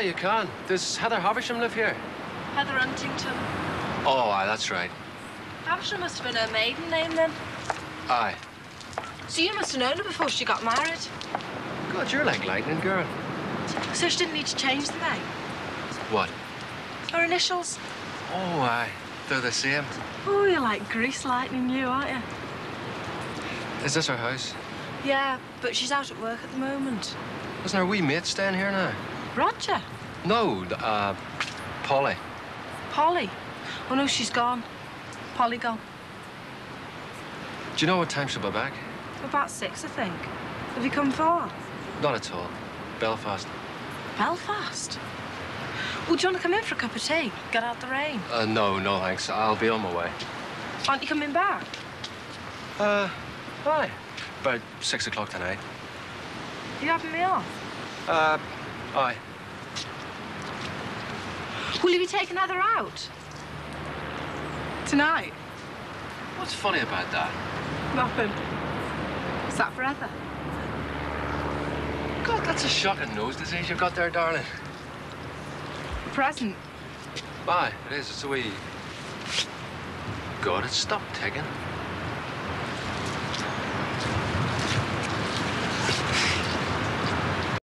you can. Does Heather Havisham live here? Heather Huntington. Oh, aye, that's right. Havisham must have been her maiden name, then. Aye. So you must have known her before she got married. God, you're like lightning, girl. So she didn't need to change the name? What? Her initials? Oh, aye. They're the same. Oh, you're like grease lightning, you, aren't you? Is this her house? Yeah, but she's out at work at the moment. Isn't her wee mate staying here now? Roger? No, Polly. Polly? Oh, no, she's gone. Polly gone. Do you know what time she'll be back? About 6, I think. Have you come far? Not at all. Belfast. Belfast? Well, do you want to come in for a cup of tea? Get out the rain? No, thanks. I'll be on my way. Aren't you coming back? Aye. About 6 o'clock tonight. You having me off? Aye. Will you be taking Heather out? Tonight? What's funny about that? Nothing. Is that for Heather? God, that's a shocking nose disease you've got there, darling. Present. Aye, it is. It's a wee... God, it's stopped ticking.